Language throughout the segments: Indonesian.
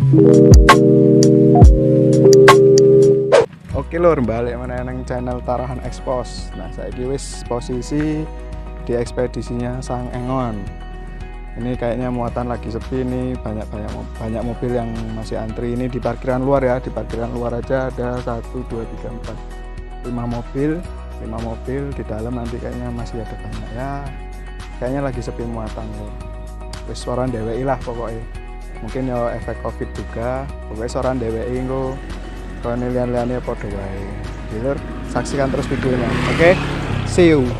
Oke lur, balik mana nang channel Tarahan Expos. Nah, saya wis posisi di ekspedisinya Sang Engon. Ini kayaknya muatan lagi sepi nih, banyak mobil yang masih antri. Ini di parkiran luar ya, di parkiran luar aja ada 1 2 3 4 5 mobil, 5 mobil. Di dalam nanti kayaknya masih ada banyak ya. Kayaknya lagi sepi muatan lur. Wis soran dheweki lah pokoknya. Mungkin ya efek Covid juga. Pokoknya soran dheweki engko kalau lihat-lihatnya podo wae. Dealer, saksikan terus videonya. Oke, see you.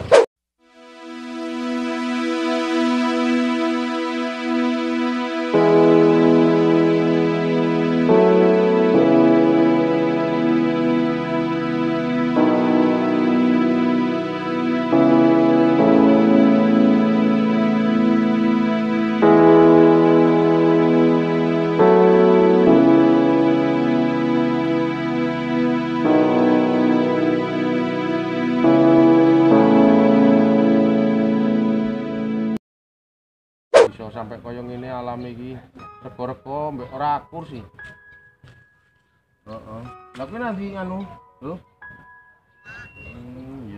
Bisa sampai koyong ini alami iki rego-rego mbek ora akur sih. Heeh. Lah kuwi nanti nganu, lho. Iya.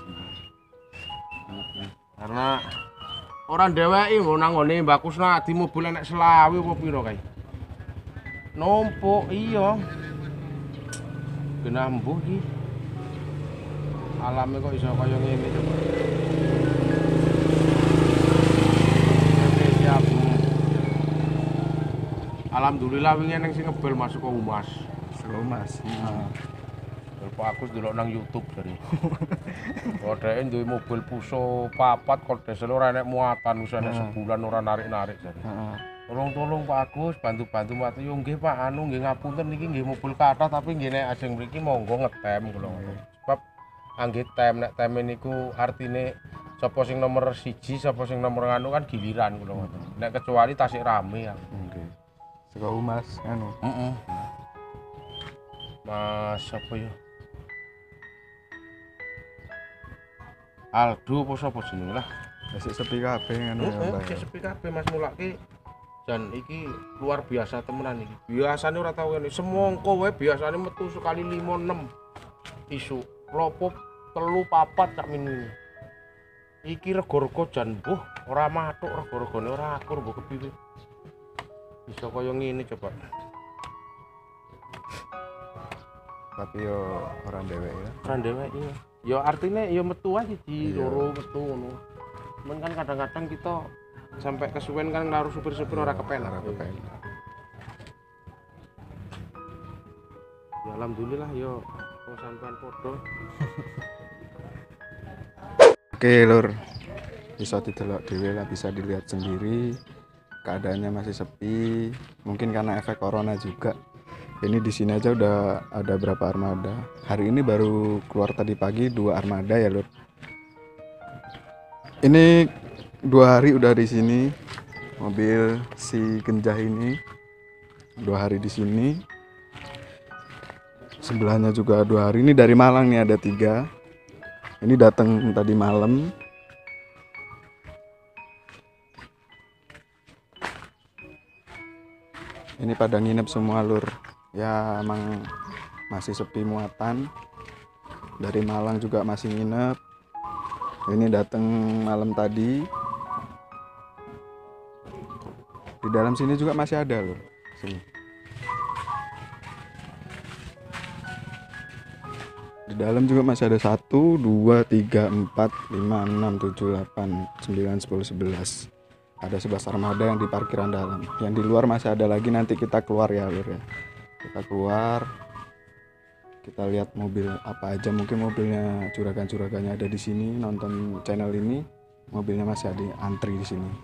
Karena orang dheweki nggo nang ngene Mbak Kusna di mobil enek selawi apa piro kae. Numpuk iya. Genah mbuh iki. Alame kok iso kaya ngene coba. Alhamdulillah wingi neng sing ngebel masuk ke humas. Mas. Pak Agus delok nang YouTube dari. Kodeke duwe mobil puso papat kok desel ora enek muatan wis enek sebulan ora narik-narik jare. Tolong Pak Agus bantu-bantu mati yo nggih Pak anu nggih ngapunten niki nggih mobil kathah tapi nggih nek ajeng mriki monggo ngetem kula ngoten. Sebab anggih tem nek tem niku artine sapa sing nomor 1 sapa sing nomor anu kan giliran kula ngoten. Nek kecuali tasik rame ya. Nggih. Saka humas anu. Mas apa ya? Aldo apa sapa jenenge lah. Wis sepi kabeh ngono ya, Mbak. Cek sepi kabeh Mas mulake. Jan iki luar biasa temenan iki. Biasane ora tau ngene. Semongko wae biasane metu sekali 5 6 isu. Lopo 3 4 sak minggu. Iki rego-rego jan mbuh ora matuk rego-regone ora akur mbok kepiye. Bisa kaya ngene coba. Tapi yo orang dhewek ya. Orang dhewek iya. Ya artinya ya metu aja di loro metu ngono. Cuman kan kadang-kadang kita sampai kesuwen kan ngaruh supir-supir ora kepenak. Ya alhamdulillah yo kok sampean podo. Oke lur, bisa didelok dhewe lah, bisa dilihat sendiri. Keadaannya masih sepi, mungkin karena efek corona juga. Ini di sini aja udah ada berapa armada. Hari ini baru keluar tadi pagi 2 armada ya lur. Ini 2 hari udah di sini. Mobil si Genjah ini 2 hari di sini. Sebelahnya juga 2 hari. Ini dari Malang nih ada 3. Ini datang tadi malam. Ini pada nginep semua lur. Ya emang masih sepi muatan. Dari Malang juga masih nginep. Ini datang malam tadi. Di dalam sini juga masih ada lur. Sini. Di dalam juga masih ada 1 2 3 4 5 6 7 8 9 10 11. Ada 11 armada yang di parkiran dalam. Yang di luar masih ada lagi, nanti kita keluar ya lur ya. Kita keluar, kita lihat mobil apa aja. Mungkin mobilnya juragan-juragannya ada di sini nonton channel ini, mobilnya masih ada antri di sini.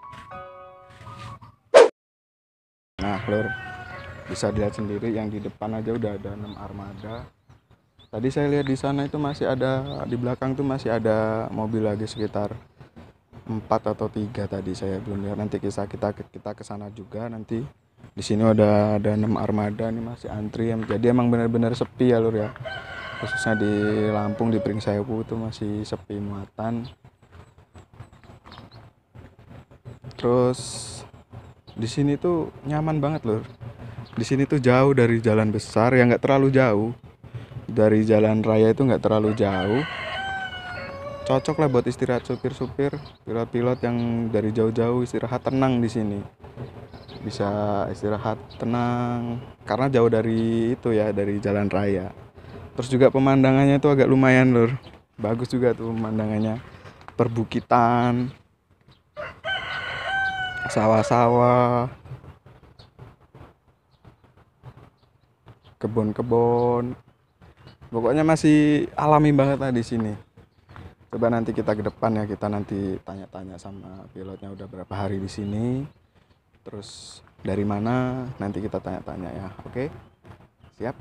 Nah lur, bisa dilihat sendiri yang di depan aja udah ada 6 armada. Tadi saya lihat di sana itu masih ada, di belakang tuh masih ada mobil lagi sekitar 4 atau 3 tadi, saya belum lihat. Nanti kita ke sana juga nanti. Di sini ada 6 armada nih masih antri. Jadi emang benar-benar sepi ya lur ya. Khususnya di Lampung, di Pringsewu itu masih sepi muatan. Terus Di sini tuh nyaman banget lur. Di sini tuh jauh dari jalan besar, ya nggak terlalu jauh. Dari jalan raya itu nggak terlalu jauh. Cocok lah buat istirahat supir-supir, pilot-pilot yang dari jauh-jauh istirahat tenang di sini. Bisa istirahat tenang karena jauh dari itu ya, dari jalan raya. Terus juga pemandangannya itu agak lumayan lur. Bagus juga tuh pemandangannya. Perbukitan, sawah-sawah, kebun-kebun. Pokoknya masih alami banget lah di sini. Coba nanti kita ke depan ya, kita nanti tanya-tanya sama pilotnya udah berapa hari di sini. Terus dari mana, nanti kita tanya-tanya ya. Oke? Siap?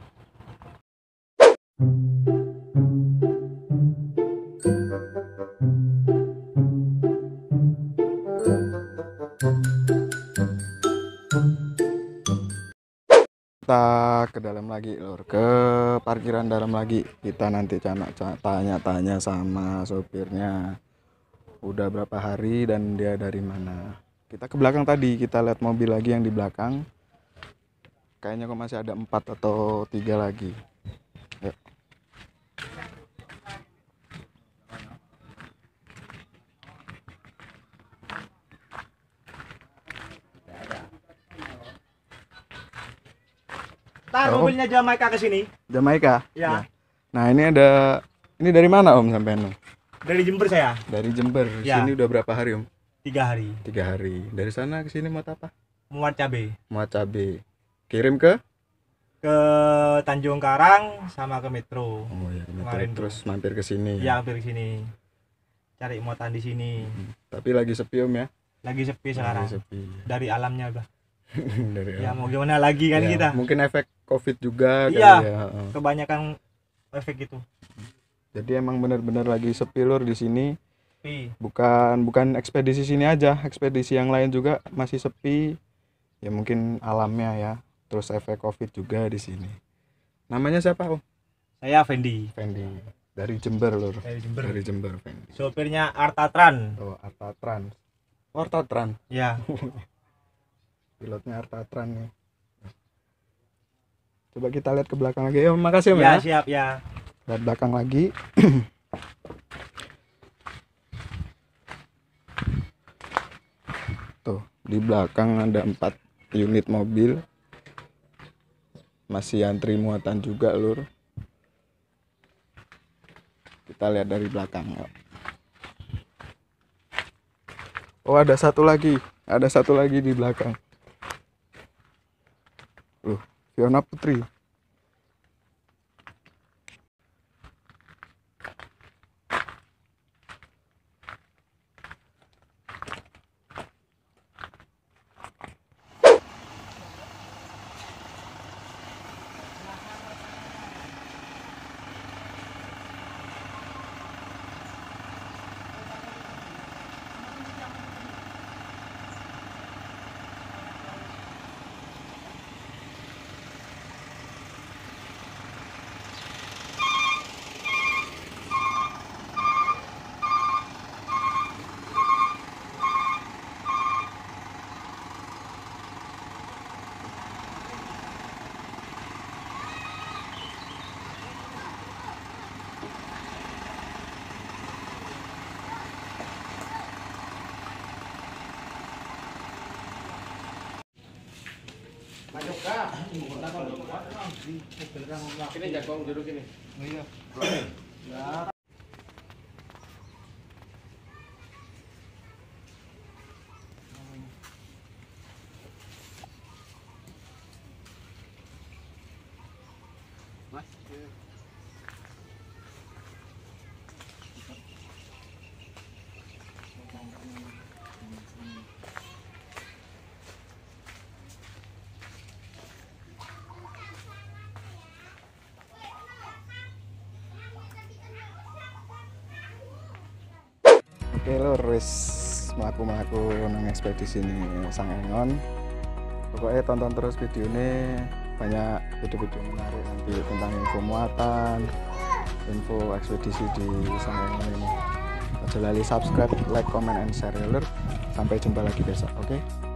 Kita ke dalam lagi lur, ke parkiran dalam lagi. Kita nanti tanya-tanya sama sopirnya udah berapa hari dan dia dari mana. Kita ke belakang tadi, kita lihat mobil lagi yang di belakang. Kayaknya kok masih ada 4 atau 3 lagi. Yuk. Mobilnya Jamaika ke sini. Jamaika? Ya. Nah, ini dari mana Om sampean? Dari Jember saya. Dari Jember. Ya. Sini udah berapa hari Om? 3 hari. 3 hari. Dari sana ke sini mau apa? Muat cabe. Muat cabe. Kirim ke Tanjung Karang sama ke Metro. Oh ya, Kemarin terus mampir ke sini. Ya, hampir ke sini. Cari muatan di sini. Tapi lagi sepi Om ya? Lagi sepi sekarang. Lagi sepi. Dari alamnya udah. Dari Ya mau gimana lagi kan ya, kita. Mungkin efek Covid juga Iya. kali ya. Kebanyakan efek itu. Jadi emang benar-benar lagi sepi lur di sini. Sepi. Bukan ekspedisi sini aja, ekspedisi yang lain juga masih sepi. Ya mungkin alamnya ya. Terus efek Covid juga di sini. Namanya siapa Om? Saya Fendi. Fendi. Dari Jember lur. Dari Jember. Dari Jember Fendi. Sopirnya Artatran. Oh, Artatran. Artatran. Ya. Pilotnya Artatran nih. Coba kita lihat ke belakang lagi. Ya, makasih Om Ya, ya. siap ya. Lihat belakang lagi. Tuh, di belakang ada 4 unit mobil. Masih antri muatan juga, lur. Kita lihat dari belakang. Oh, ada satu lagi. Ada satu lagi di belakang. Loh, Fiona Putri. Ini jagung duduk ini. Iya. Mas. Oke lur, wis melaku nang ekspedisi ini Sangengon. Pokoknya tonton terus video ini, banyak video-video menarik nanti tentang info muatan, info ekspedisi di Sangengon ini. Jangan lupa subscribe, like, comment, and share ya lur. Sampai jumpa lagi besok, oke?